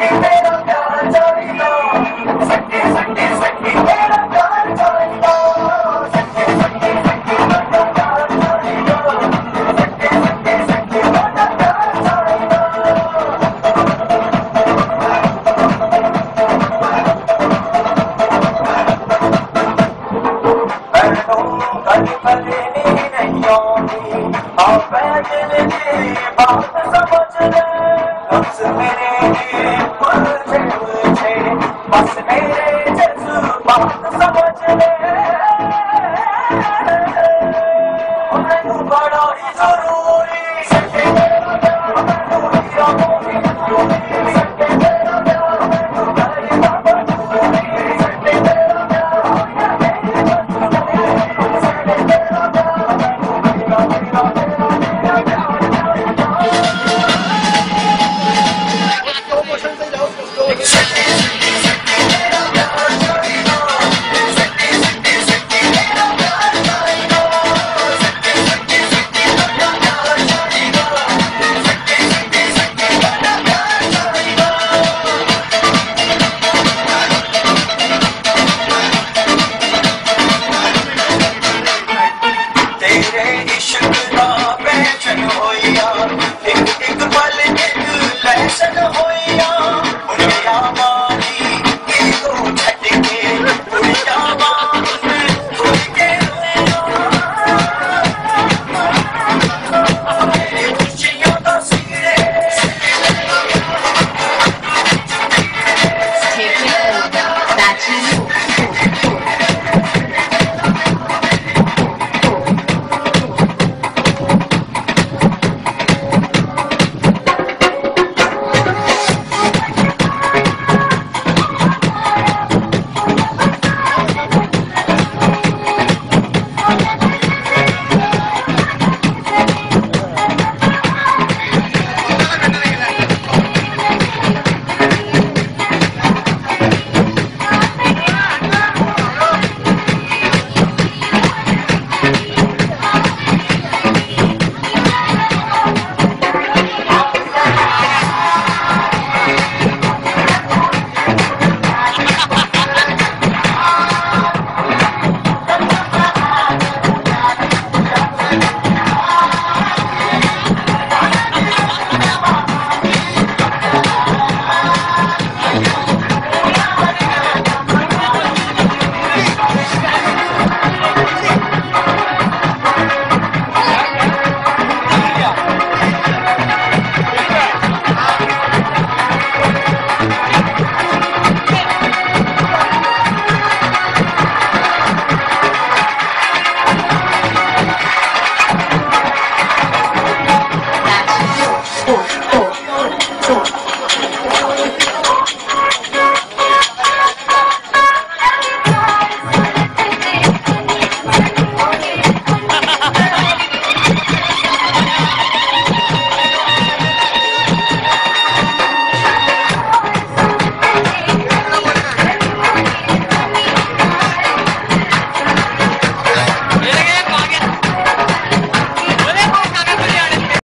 मेरा प्यार चोरी लो, सखी सखी सखी मेरा प्यार चोरी लो, सखी सखी सखी मेरा प्यार चोरी लो, सखी सखी सखी मेरा प्यार चोरी लो। कभी कभी नींद नहीं आती और मैं दिल की बात समझ ले, लफ्ज़ मेरे